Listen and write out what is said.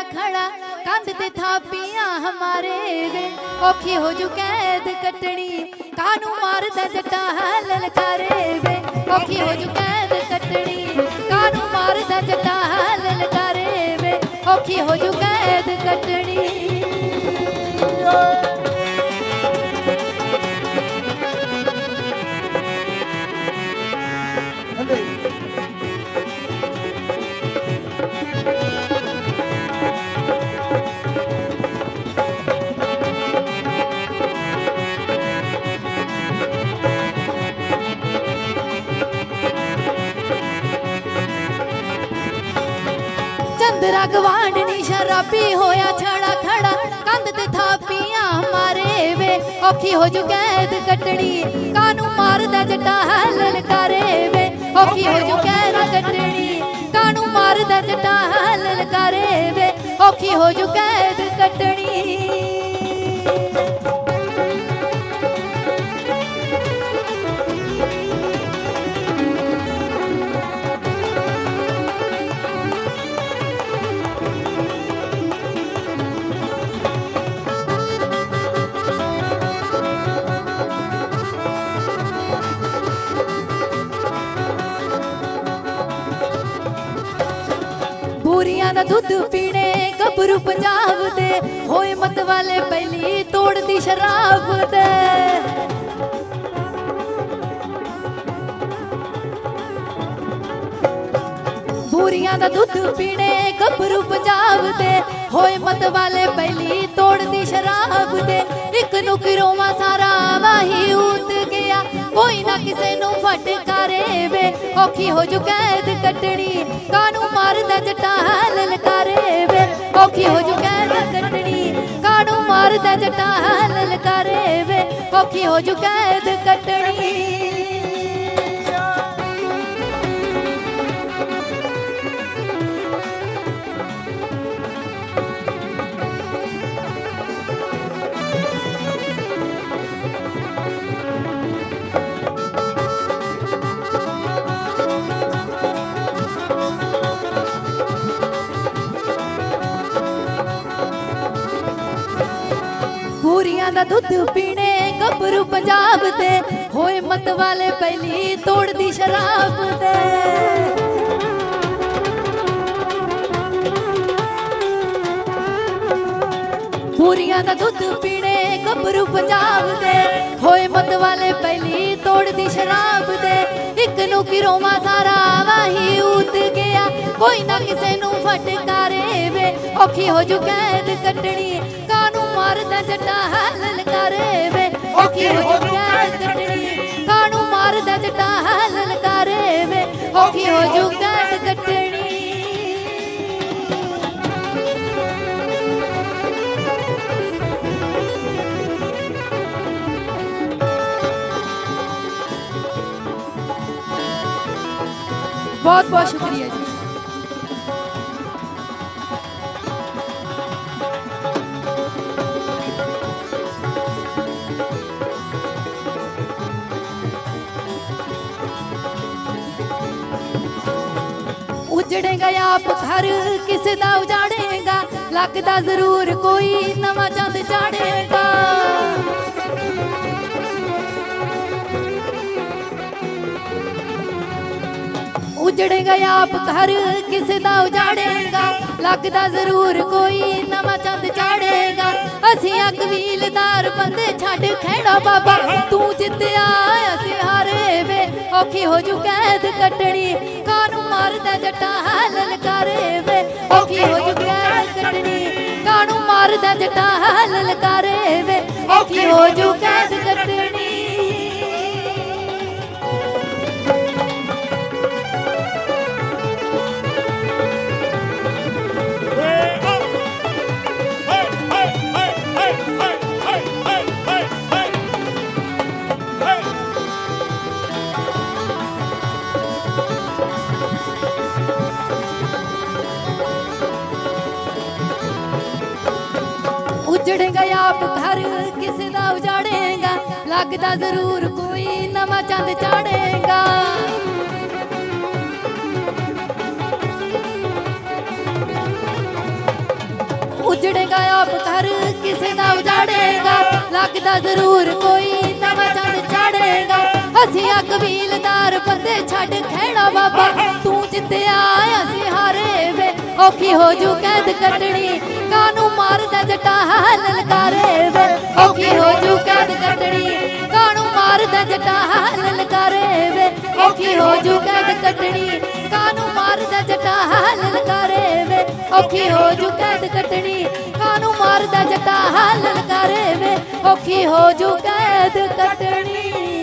खड़ा कंध ते थापियां हमारे वे औखी हो जू कैद कटनी कानू मारदा जट्टा ललकारे वे औखी हो जू कैद कटनी कानू मारदा जट्टा ललकारे वे औखी हो जू कैद कटनी। चंद्रा गवांडनी शराबी होया छड़ा खड़ा कंध ते थापियां हमारे वे औखी हो जू कैद कटनी कानू मारदा जट्टा ललकारे वे औखी हो जू कैद कटनी कानू मारदा जट्टा ललकारे वे औखी हो जू कैद कटनी। बूरियां दा दुध पीने गभरू पंजाब दे होए मत वाले पहली तोड़ दी शराब दे बूरियां दा दुध पीने गभरू पंजाब दे होए मत वाले पहली तोड़ दी शराब दे एक नुकरोवा सारा वाही उत गया कोई ना किसे नू फटकारे वे औखी हो जू कैद कटनी कानू मारदा जट्टा ललकारे वे औखी हो जू कैद कटनी कानू मारदा जट्टा ललकारे वे औखी हो जू कैद कटनी। बूरियां दा दुध पीने गभरू पंजाब दे होए मत वाले पहली तोड़ दी शराब दे बूरियां दा दुध पीने गभरू पंजाब दे होए मत वाले पहली तोड़ दी शराब दे एक नुकरोवा सारा वाही उत गया कोई ना किसे नू फटकारे वे औखी हो जू कैद कटनी कानू मारदा जट्टा ललकारे वे औखी हो जू कैद कटनी कानू मारदा जट्टा ललकारे वे औखी हो जू कैद कटनी। बहुत बहुत शुक्रिया जी। उजड़ेगा आप घर किसे दा उजाड़ेगा लगदा जरूर कोई नवा चंद चाड़ेगा उजड़ेगा आप घर किसे दा उजाड़ेगा लगदा जरूर कोई नवा चंद चाड़ेगा असियां कबीलदार बंदे छड़ खेड़ा बाबा तू जित्या असी हारे वे औखी हो जू कैद कटनी कानू मारदा जट्टा ललकारे वे औखी हो जू कैद कटनी कानू मारदा जट्टा ललकारे वे औखी हो जू कैद कटनी। उजड़ेगा आप घर किसे दा उजाड़ेगा लगदा जरूर कोई नवा चंद चाड़ेगा उजड़ेगा आप घर किसे दा उजाड़ेगा लगदा जरूर कोई नवा चंद चाड़ेगा असिया कबीलदार बंदे छड़ खैड़ा बाबा तू जित्तिया असी हारे वे औखी हो जू कैद कटनी कानू मारदा जटा ललकारे वे औखी हो जू कैद कटनी कानू मारदा जटा ललकारे वे औखी हो जू कैद कटनी कानू मारदा जटा ललकारे वे औखी हो जू कैद कटनी कानू मारदा जटा ललकारे वे औखी हो जू कैद कटनी।